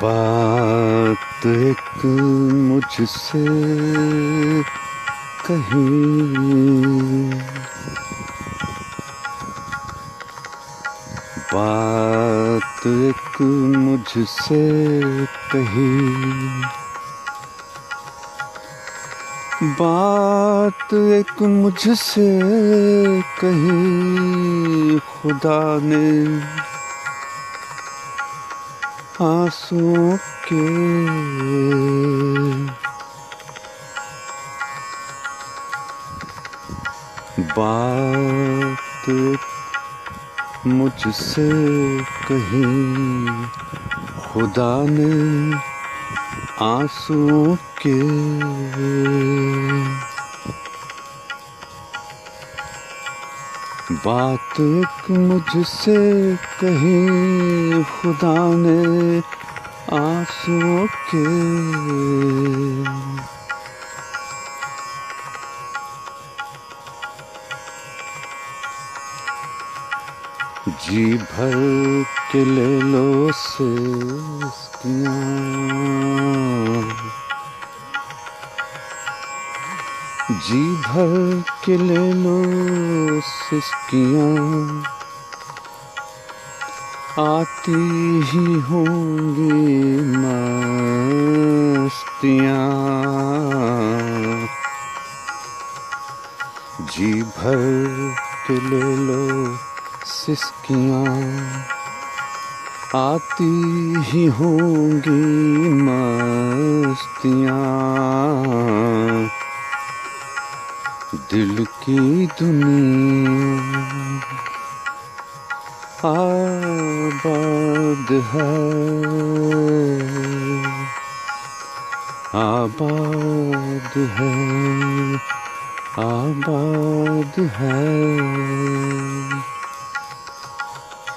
बात एक मुझसे कही, बात एक मुझसे कही, बात एक मुझसे कही, खुदा ने आंसुओं के बात मुझसे कही, खुदा ने आंसुओं के बात एक मुझसे कही, खुदा ने आंसुओं के जी भर के ले लो सिसकियाँ, जी भर के ले लो सिसकियाँ, आती ही होंगी मस्तियाँ, जी भर के ले लो सिसकियाँ, आती ही होंगी मस्तियाँ, दिल की दुनिया आबाद है, आबाद है, आबाद है।